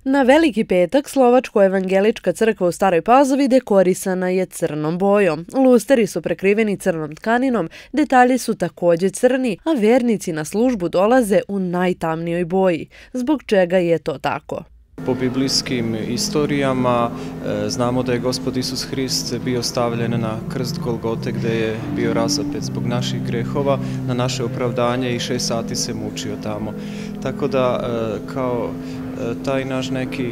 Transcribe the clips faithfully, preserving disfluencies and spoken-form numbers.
Na Veliki petak Slovačko-evangelička crkva u Staroj Pazovi dekorisana je crnom bojom. Lusteri su prekriveni crnom tkaninom, detalji su također crni, a vernici na službu dolaze u najtamnijoj boji. Zbog čega je to tako? Po biblijskim istorijama znamo da je Gospod Isus Hrist bio stavljen na krst Golgote gdje je bio razapet zbog naših grehova, na naše opravdanje i šest sati se mučio tamo. Tako da kao taj naš neki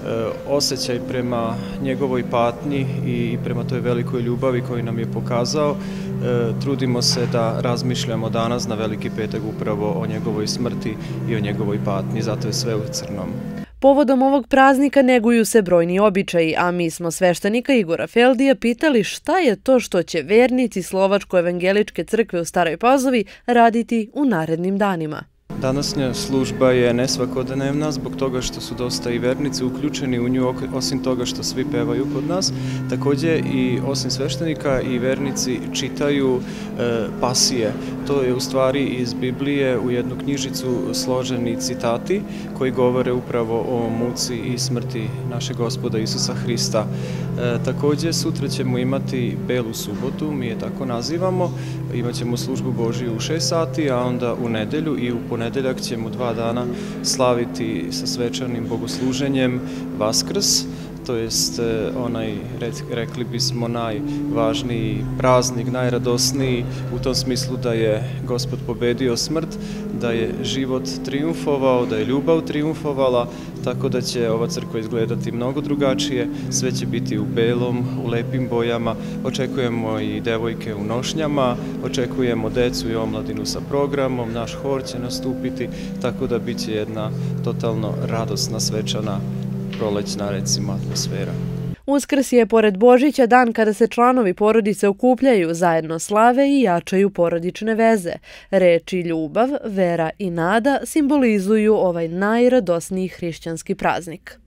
osjećaj prema njegovoj patnji i prema toj velikoj ljubavi koju nam je pokazao, trudimo se da razmišljamo danas na Veliki petak upravo o njegovoj smrti i o njegovoj patnji, zato je sve u crnom. Povodom ovog praznika neguju se brojni običaji, a mi smo sveštenika Igora Feldija pitali šta je to što će vernici Slovačko-evangeličke crkve u Staroj Pazovi raditi u narednim danima. Današnja služba je nesvakodnevna zbog toga što su dosta i vernici uključeni u nju, osim toga što svi pevaju kod nas. Također i osim sveštenika i vernici čitaju e, pasije. To je u stvari iz Biblije u jednu knjižicu složeni citati koji govore upravo o muci i smrti našeg Gospoda Isusa Hrista. E, također sutra ćemo imati Belu subotu, mi je tako nazivamo, imat ćemo službu Božiju u šest sati, a onda u nedelju i u ponedeljak ćemo dva dana slaviti sa svečanim bogosluženjem Vaskrs, to jest onaj, rekli bismo, najvažniji praznik, najradosniji u tom smislu da je Gospod pobedio smrt, da je život triumfovao, da je ljubav triumfovala, tako da će ova crkva izgledati mnogo drugačije, sve će biti u belom, u lepim bojama, očekujemo i devojke u nošnjama, očekujemo decu i omladinu sa programom, naš hor će nastupiti, tako da bit će jedna totalno radosna, svečana, prolećna, recimo, atmosfera. Uskrs je, pored Božića, dan kada se članovi porodice okupljaju, zajedno slave i jačaju porodične veze. Reči ljubav, vera i nada simbolizuju ovaj najradosniji hrišćanski praznik.